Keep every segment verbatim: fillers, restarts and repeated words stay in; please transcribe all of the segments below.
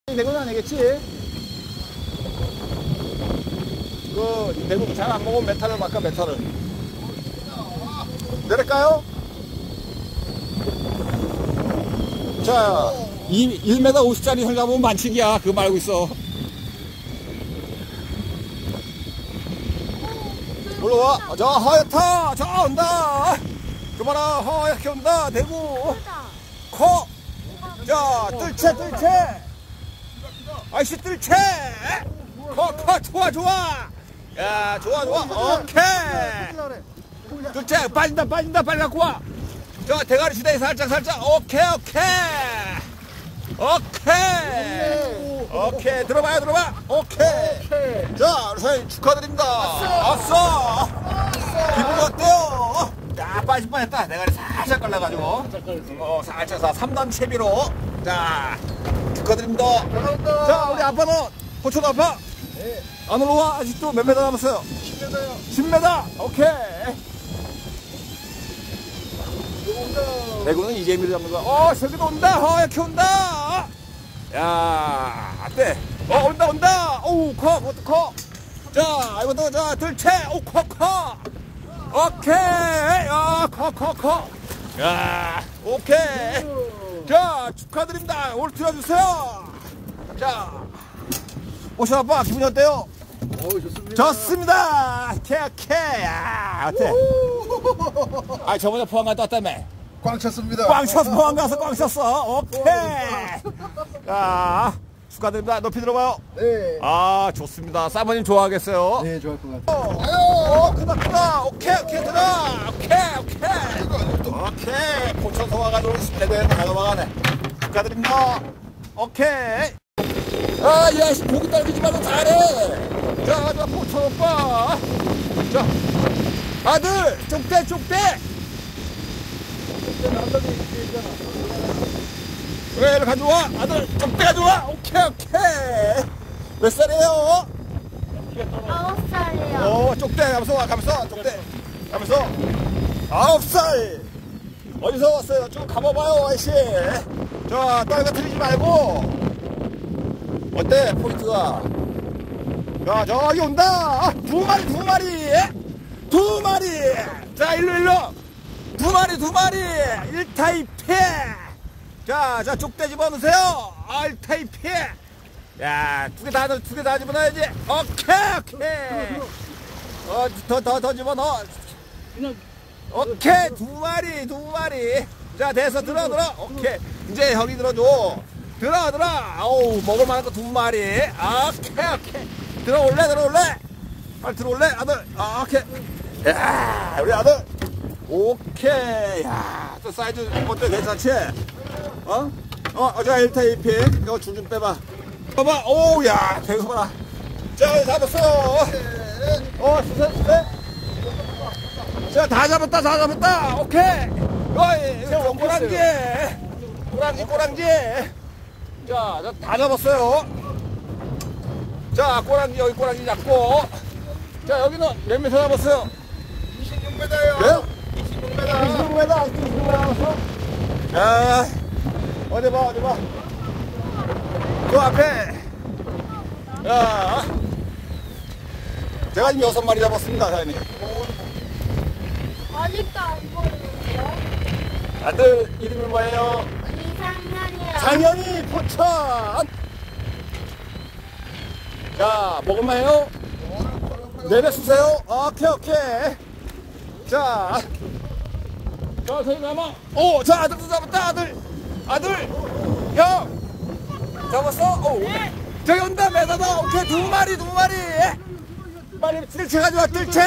내건 아니겠지? 그, 내국 잘 안 먹으면 메탈을 바꿔, 메탈을. 내릴까요? 자, 일 미터 오십짜리 형 잡으면 만칙이야. 그거 말고 있어. 올라와. 저, 하얗다. 저, 온다. 그만아, 하얗게 온다. 대구. 커. 자, 뜰채, 뜰채. 아이씨, 뜰채. 커, 커. 좋아, 좋아. 야, 좋아, 좋아. 오케이. 뜰채. 빠진다, 빠진다. 빨리 갖고 와. 저, 대가리 시대에 살짝, 살짝. 오케이, 오케이. 오케이. 오케이. 들어봐요, 들어봐. 오케이. 자, 우리 사장님 축하드립니다. 왔어. 기분 어때요? 야, 빠질 뻔했다. 대가리 살짝 걸려가지고. 어, 살짝 사. 삼 단 채비로. 자, 축하드립니다. 자, 우리 아빠는, 호촌 아빠. 네. 안 올라와? 아직도 몇 메다 남았어요? 십 메다요. 십 메다. 오케이. 대구는 이재미를 잡는 거야. 어, 저기도 온다. 허옇게 온다. 야, 어때? 어, 온다, 온다. 오우, 커, 그것도 커. 자, 이것도, 자, 들채. 오, 커, 커. 오케이. 야, 커, 커, 커. 야, 오케이. 자, 축하드립니다. 오늘 들어주세요. 자, 오션 아빠, 기분이 어때요? 어우, 좋습니다. 좋습니다. 오케이, 오케이. 야, 어때? 아, 저번에 포항 갔다 왔다며. 꽝 쳤습니다. 꽝 쳤어, 포항 가서 꽝 쳤어. 오케이. 자, 축하드립니다. 높이 들어봐요. 네. 아, 좋습니다. 사모님 좋아하겠어요. 네, 좋아할 것 같아요. 어, 크다, 크다. 오케이, 오케이, 들어. 오케이, 오케이. 오케이. 포천서 와가지고 스페드에 다 넘어가네. 축하드립니다. 오케이. 아, 야, 씨, 고기 딸기지 말고 잘해. 자, 자, 포천 오빠. 자, 아들, 쪽대, 쪽대. 왜, 이리 가져와. 아들, 쪽대 가져와. 오케이, 오케이. 몇 살이에요? 아홉 살이요. 어, 쪽대 가면서 와, 가면서, 쪽대. 가면서. 아홉 살. 어디서 왔어요? 쭉 가봐봐요, 아이씨. 자, 딸과 틀리지 말고. 어때, 포인트가? 자, 저기 온다. 두 마리, 두 마리. 두 마리. 자, 일로, 일로. 두 마리, 두 마리. 일 타입 폐. 자, 자, 쪽대 집어넣으세요. 아, 일 타입 폐. 야, 두 개 다, 두 개 다 집어넣어야지. 오케이, 오케이. 어, 더, 더, 더 집어넣어. 오케이, 두 마리, 두 마리. 자, 됐어, 들어, 들어. 오케이. 이제 형이 들어줘. 들어, 들어. 아우, 먹을 만한 거 두 마리. 오케이, 오케이. 들어올래, 들어올래. 빨리 들어올래, 아들. 아, 오케이. 야, 우리 아들. 오케이. 야, 또 사이즈 어때? 괜찮지? 어? 어, 자, 일 타입 피. 이거 줄 좀 빼봐. 봐봐. 오, 야, 대구 봐라. 자, 잡았어. 어, 수세, 수세. 자, 다 잡았다, 다 잡았다. 오케이. 어이, 꼬랑지. 꼬랑지, 꼬랑지. 자, 다 잡았어요. 자, 꼬랑지, 여기 꼬랑지 잡고. 자, 여기는 몇 미터 잡았어요? 이십육 미터요. 네? 이십육 미터. 이십육 미터, 이십육 미터 잡았어. 자, 어디 봐, 어디 봐. 그 앞에. 자, 제가 지금 여섯 마리 잡았습니다, 사장님. 아직도 안 보이는데요? 아들, 이름이 뭐예요? 이상년이요. 상현이 포천. 자, 먹을만해요? 내려주세요. 오케이, 오케이. 자, 자, 저기 가마. 오, 자, 아들도 잡았다, 아들. 아들, 형. 잡았어? 오, 네. 저기 온다, 매다다. 오케이, 두 마리, 두 마리. 빨리 뜰채 가져와, 뜰채.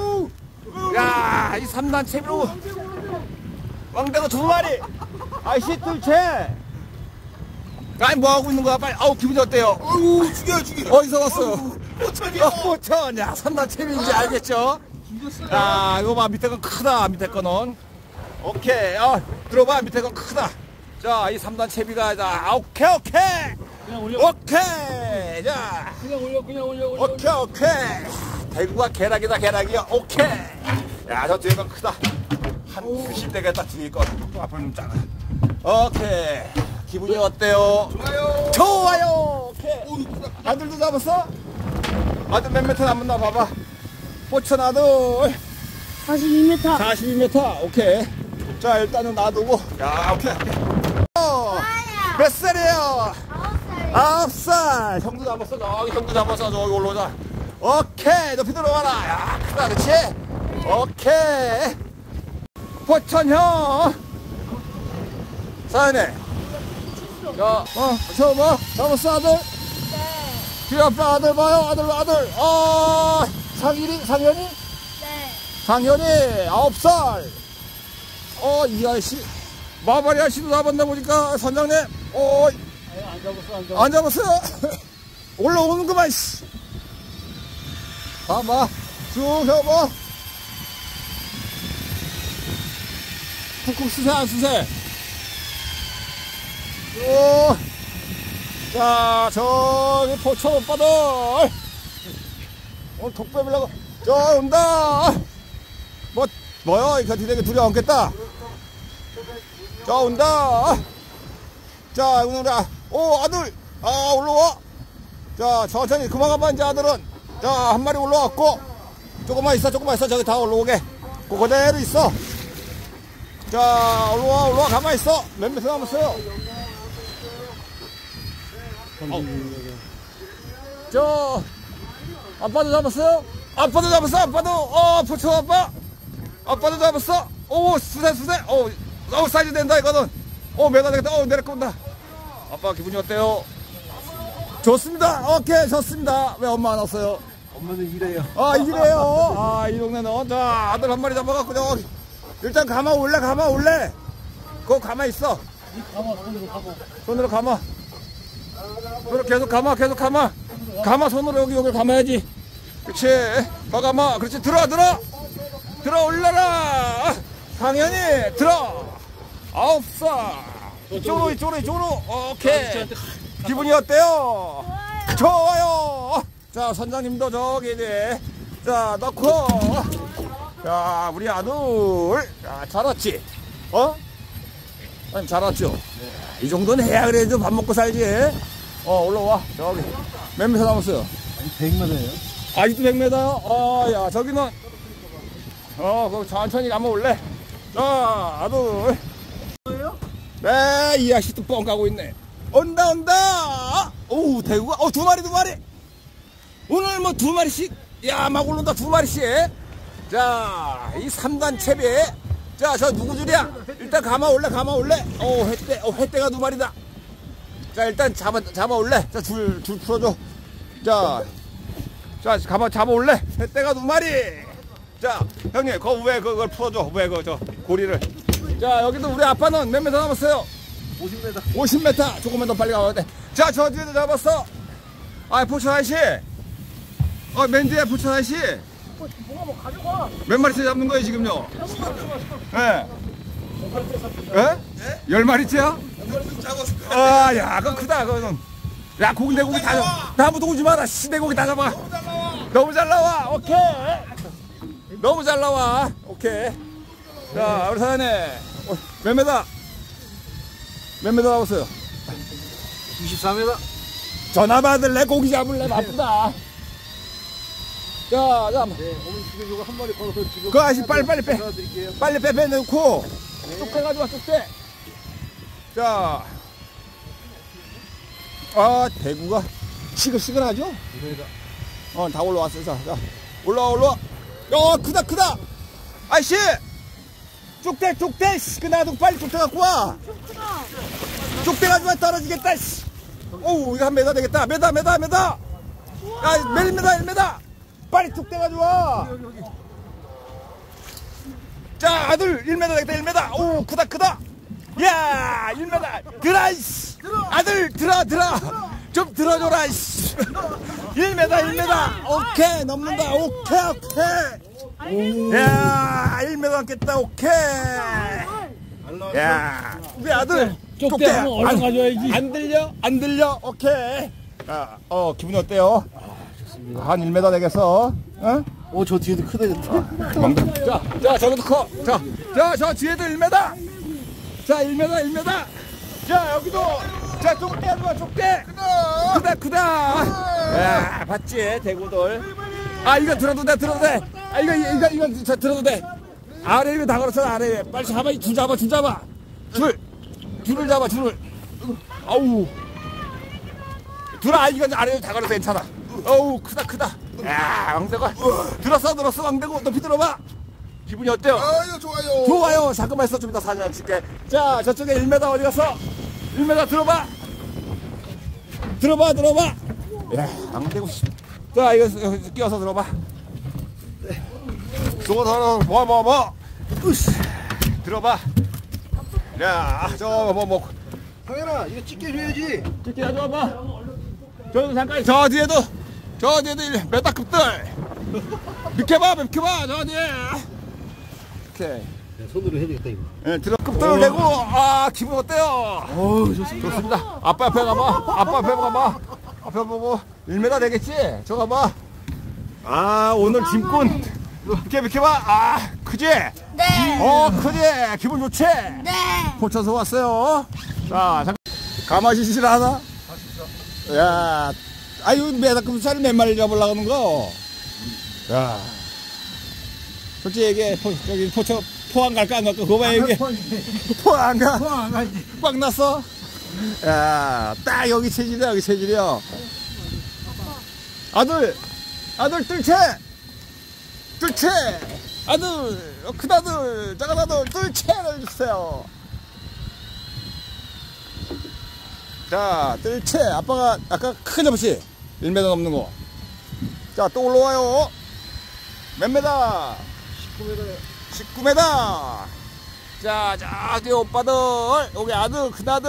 야, 이 삼 단 채비로. 왕대가 두 마리. 아이씨, 뜰채. 아니, 뭐 하고 있는 거야, 빨리. 아우, 기분이 어때요? 어우, 죽여, 죽여. 어디서 왔어요? 포천이요. 어, 포천. 야, 삼 단 채비인지 알겠죠? 자, 이거 봐, 밑에 건 크다, 밑에 거는. 오케이. 어, 들어봐, 밑에 건 크다. 자, 이 삼 단 채비가, 자, 아, 오케이, 오케이. 그냥 올려. 오케이. 자, 그냥 올려, 그냥 올려, 올려. 오케이, 오케이. 대구가 계락이다, 계락이야. 오케이. 야, 저 뒤에 건 크다. 한 구십 되겠다, 뒤에 건. 또 앞은 좀 작아. 오케이. 기분이 어때요? 좋아요. 좋아요. 오케이. 아들도 잡았어? 아들 몇 미터 남았나 봐봐. 포천 아들 사십이 미터. 사십이 미터. 오케이. 자 일단은 놔두고. 야 오케이. 어, 몇 살이에요? 아홉 살이요. 아홉 살. 형도 잡았어. 저기 형도 잡았어. 저기 올라오자. 오케이. 높이 들어와라. 야 크다 그렇지? 오케이. 포천 형. 사연해. 야, 어, 저 뭐? 잡았어 아들? 네. 뒤에 아빠 아들 봐요. 아들 아들. 어, 상일이 상현이? 네. 상현이 아홉 살. 어, 이 아저씨 마바리 아저씨도 잡았나 보니까 선장님. 어, 안 잡았어, 안 잡았어. 안 잡았어요? 올라오는구만. 씨. 봐봐. 쭉 해봐. 쿡쿡 수세 안 수세? 쭉. 자, 저기 포천 오빠들. 오늘 독 빼보려고. 저 온다. 뭐, 뭐야? 이 곁이 되게 둘이 얹겠다. 자, 온다. 자, 오늘, 오, 아들. 아, 올라와. 자, 천천히 그만 가봐, 이제 아들은. 자, 한 마리 올라왔고. 조금만 있어, 조금만 있어. 저기 다 올라오게. 그, 그대로 있어. 자, 올라와, 올라와. 가만히 있어. 몇 미터 남았어요? 어. 저, 아빠도 잡았어요? 아빠도 잡았어, 아빠도. 어, 포천 아빠. 아빠도 잡았어. 오, 수세, 수세. 오, 오, 사이즈 된다, 이거는. 오, 매다 되겠다. 오, 내려온다. 아빠 기분이 어때요? 좋습니다. 오케이, 좋습니다. 왜 엄마 안 왔어요? 엄마는 이래요. 아, 이래요? 아, 이 동네는. 자, 아들 한 마리 잡아갖고, 저기. 일단 가마 올래, 가마 올래. 그거 가마 있어. 가마, 손으로 가마. 손으로 가마. 손으로 계속 가마, 계속 가마. 가마 손으로 여기, 여기 감아야지. 그렇지. 더 가마. 그렇지. 들어, 들어. 들어 올라라. 당연히 들어. 아홉 살. 이쪽으로, 이쪽으로, 이쪽으로. 오케이. 기분이 어때요? 좋아요. 자, 선장님도 저기 이제. 자, 넣고. 자, 우리 아들. 자, 잘 왔지? 어? 아니, 잘 왔죠? 네. 이 정도는 해야 그래도 밥 먹고 살지. 어, 올라와. 저기. 몇 미터 남았어요? 아니, 백 미터예요. 아직도 백 미터요? 어, 야, 저기는. 어, 그럼 천천히 가면 올래. 자, 아들. 네, 이 아저씨도 뻥 가고 있네. 온다, 온다! 오, 대구가, 어, 두 마리, 두 마리! 오늘 뭐 두 마리씩? 야, 막 올라온다, 두 마리씩. 자, 이 삼단 채비에. 자, 저 누구 줄이야? 일단 감아 올래, 감아 올래. 오, 횟대, 어, 횟대가 두 마리다. 자, 일단 잡아, 잡아 올래. 자, 줄, 줄 풀어줘. 자, 자, 감아, 잡아 올래. 횟대가 두 마리. 자, 형님, 그 왜 그걸 풀어줘. 왜 그, 저, 고리를. 자, 여기도 우리 아빠는 몇 미터 남았어요? 오십 미터. 오십 미터. 조금만 더 빨리 가야 돼. 자, 저 뒤에도 잡았어. 아, 포천 아저씨. 어, 맨 뒤에 포천 아저씨. 뭐가 뭐 가져가. 몇 마리째 잡는 거예요, 지금요? 예. 예? 열 마리째야? 아, 야, 그거 크다, 그거는. 야, 고기, 내 고기 다 잡아. 나무도 오지 마라, 씨, 내 고기 다 잡아. 너무 잘 나와, 오케이. 너무 잘 나와, 오케이. 자, 우리 사장님. 어, 몇 메다? 몇 메다 나왔어요? 이십사 미터. 전화 받을래? 고기 잡을래? 바쁘다. 자, 자. 네, 오늘 지금 이거 한 마리 걸어서 지금. 그 아저씨 빨리, 빨리 빼. 드릴게요. 빨리 빼, 빼 넣고. 쭉 빼가지고, 쭉 빼. 자. 아, 대구가 시글시글하죠? 어, 다 올라왔어. 자, 자. 올라와, 올라와. 야, 크다, 크다. 아저씨! 쭉대, 쭉대. 씨, 그 나도 빨리 쭉대 갖고 와. 쭉대 가지고 떨어지겠다, 씨. 오우, 이거 한 메다 되겠다. 메다, 메다, 메다. 야, 몇 메다, 일 메다. 빨리 쭉대 가지고 와. 자, 아들, 일 미터 되겠다, 일 미터. 오, 크다, 크다. 야, 일 미터. 들어, 이씨. 아들, 들어, 들어. 좀 들어줘라, 이씨. 일 미터, 일 미터. 오케이, 넘는다. 오케이, 오케이. 야, 일 미터 넘겠다, 오케이. 야, 우리 아들. 쪽대 한번 얼른 가져와야지. 안 들려? 안 들려? 오케이. 야, 어, 기분이 어때요? 한 일 미터 되겠어? 어? 오, 저 뒤에도 크다, 좋다. 자, 자, 저기도 커. 자, 자, 저 뒤에도 일 미터. 자, 일 미터, 일 미터. 자, 여기도. 자, 족대 하지마, 족대. 크다, 크다. 야, 봤지? 대구돌. 아, 이거 들어도 돼, 들어도 돼. 아, 이거, 이거, 이거, 이거 들어도 돼. 아래 위에 다 걸었어, 아래 위에. 빨리 잡아, 줄 잡아, 줄 잡아. 줄. 줄을 잡아, 줄을. 아우. 들어, 아, 이건 아래 위에 다 걸어서 괜찮아. 어우, 크다, 크다. 야, 왕대고. 들었어, 들었어, 왕대고. 높이 들어봐. 기분이 어때요? 아유, 좋아요. 좋아요. 잠깐만 있어, 좀 이따 사진 찍게. 자, 저쪽에 일 미터 어디 갔어? 일 미터 들어봐. 들어봐, 들어봐. 야, 왕대고. 자, 이거 끼워서 들어봐. 저거 더, 뭐, 뭐, 뭐. 으쌰. 들어봐. 야, 저, 뭐, 뭐. 상현아, 이거 찍게 줘야지. 찍게 가져와봐. 저도 잠깐, 저 뒤에도, 저 뒤에도 메다급들. 비켜봐, 비켜봐, 저 뒤에. 오케이. 손으로 해야 되겠다, 이거. 예, 들어, 급들을 내고, 아, 기분 어때요? 어우, 좋습니다. 좋습니다. 아빠 앞에 가봐. 아빠 앞에 가봐. 앞에 보고, 일 미터 되겠지? 저 가봐. 아, 오늘 짐꾼. 비켜, 비켜봐. 아, 크지? 네. 어, 크지? 기분 좋지? 네. 포쳐서 왔어요. 자, 잠깐. 가마시실 하나? 야, 아유, 메다급살을 몇 마리 잡으려고 하는 거? 야. 솔직히 얘기해. 포, 저기, 포쳐, 포항 갈까, 안 갈까? 그거 봐, 얘기해. 포항 안 가? 포항 안 가지. 꽉 났어? 야, 딱 여기 체질이야, 여기 체질이야. 아들, 아들, 뜰채! 뜰채! 아들, 큰아들, 작은아들, 뜰채를 주세요. 자, 뜰채. 아빠가 아까 큰 접시. 일 미터 넘는 거. 자, 또 올라와요. 몇 미터? 십구 미터. 십구 미터. 자, 자, 뒤에 오빠들. 여기 아들, 큰아들.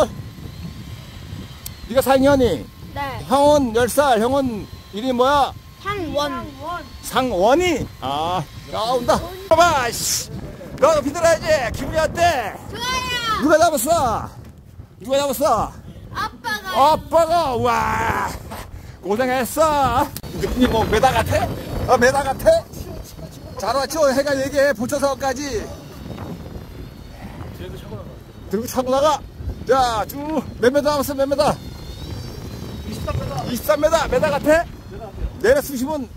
네가 상현이. 네. 형은 열 살. 형은 이름이 뭐야? 상원. 상원이. 아, 야, 온다. 봐봐, 씨. 너 높이 들어야지. 기분이 어때? 좋아요. 누가 잡았어? 누가 잡았어? 아빠가. 아빠가. 와, 고생했어. 느낌이 뭐 메다 같아? 어, 메다 같아? 잘 왔죠? 해가 얘기해. 보초사업까지. 들고 차고 나가. 자, 쭉. 몇 미터 남았어? 몇 미터? 이십삼 미터. 이십삼 미터. 메다 같아? 내려 수심은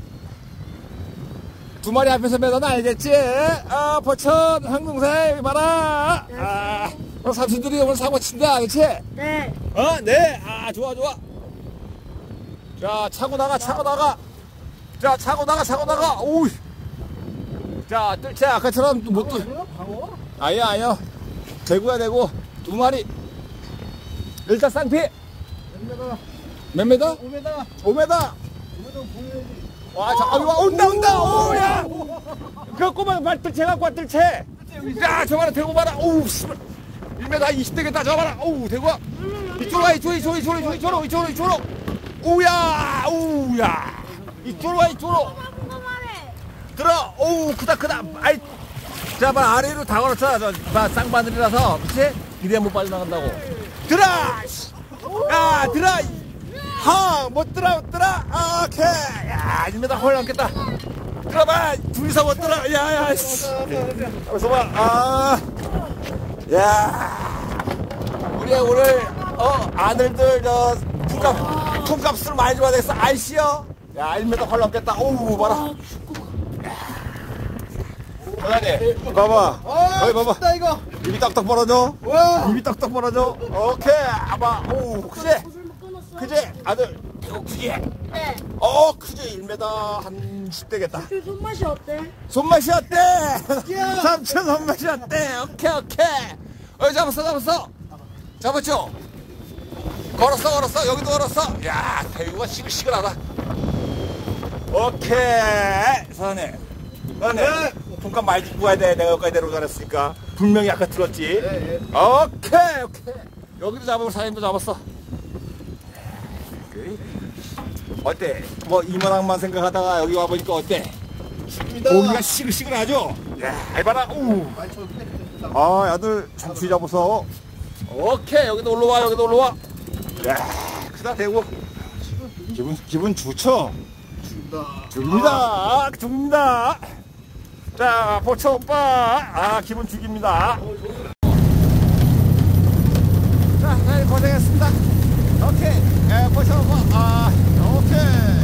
두 마리 앞에서 매다는 알겠지? 아, 포천, 항공사, 여기 봐라. 아, 오늘 삼촌들이 오늘 사고 친다, 그치? 네. 어, 네. 아, 좋아, 좋아. 자, 차고 나가, 차고 나가. 자, 차고 나가, 차고 나가. 오우. 자, 뜰채 아까처럼 못 뜰. 방어? 아니야, 아니야. 대구야, 대구. 두 마리. 일단 쌍피. 몇 미터? 몇 미터? 오 미터. 오 미터. 오 미터 보여야지. 와, 자, 아유, 온다, 온다, 오야! 그 꼬마 발 뜰채 갖고 와, 뜰채! 야, 저 봐라, 대구 봐라, 오우, 씨발. 일 미터 이십 되겠다, 저 봐라, 오우, 대구야. 이쪽으로 와, 이쪽으로, 이쪽으로, 이쪽으로, 이쪽으로, 이쪽으로, 이쪽으로. 오야, 오우야. 이쪽으로 와, 이쪽으로. 들어, 오우, 크다, 크다. 아이, 자, 봐, 아래로 다 걸었어. 저, 봐, 쌍바늘이라서, 그치? 이래 못 빠져나간다고. 들어! 야, 들어! 하! 못 들어, 못 들어! 오케이! 야, 일 미터 헐 넘겠다. 들어봐! 둘이서 못 들어! 야, 야, 씨! 여기서 봐, 아! 야! 우리 오늘, 어, 아들들, 저, 품값, 품값을 많이 줘야 되겠어. 아이씨요? 야, 일 미터 헐 넘겠다. 오우, 봐라. 사장님, 봐봐. 여기 봐봐. 나 이거. 입이 떡떡 벌어져. 와. 입이 떡떡 벌어져. 오케이. 아봐. 오, 크지? 크지? 아들. 이거 크지? 네. 어, 크지? 일 미터 한 십 되겠다. 그 손맛이 어때? 손맛이 어때? 삼촌 손맛이 어때? 오케이, 오케이. 어, 잡았어, 잡았어. 잡았죠? 걸었어, 걸었어. 여기도 걸었어. 야, 대구가 시글시글하다. 오케이. 사장님. 사장님. 품값 많이 주고 가야 돼. 내가 여기까지 데려가랬으니까. 분명히 아까 들었지? 네, 네. 오케이, 오케이. 여기도 잡았고, 사장님도 잡았어. 어때? 뭐, 이만한만 생각하다가 여기 와보니까 어때? 고기가 시글시글하죠? 야, 알바라, 오. 아, 아들, 참치 잡았어. 오케이, 여기도 올라와, 여기도 올라와. 야, 크다, 대구. 기분, 기분 좋죠? 죽입니다. 죽입니다. 자, 포천 오빠. 아, 기분 죽입니다. 자, 사장님 고생했습니다. 오케이. 에, 포션 오버. 아, 오케이.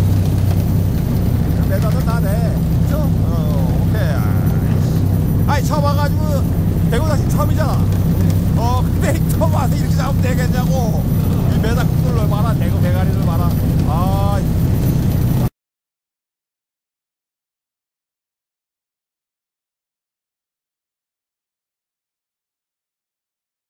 매달은 나네. 그죠? 어, 오케이. 아이, 처음 와가지고, 대구 다시 처음이잖아. 어, 근데 처음 와서 이렇게 잡으면 되겠냐고. 이 매달 꾹 눌러 봐라. 대구 대가리를 봐라. 아,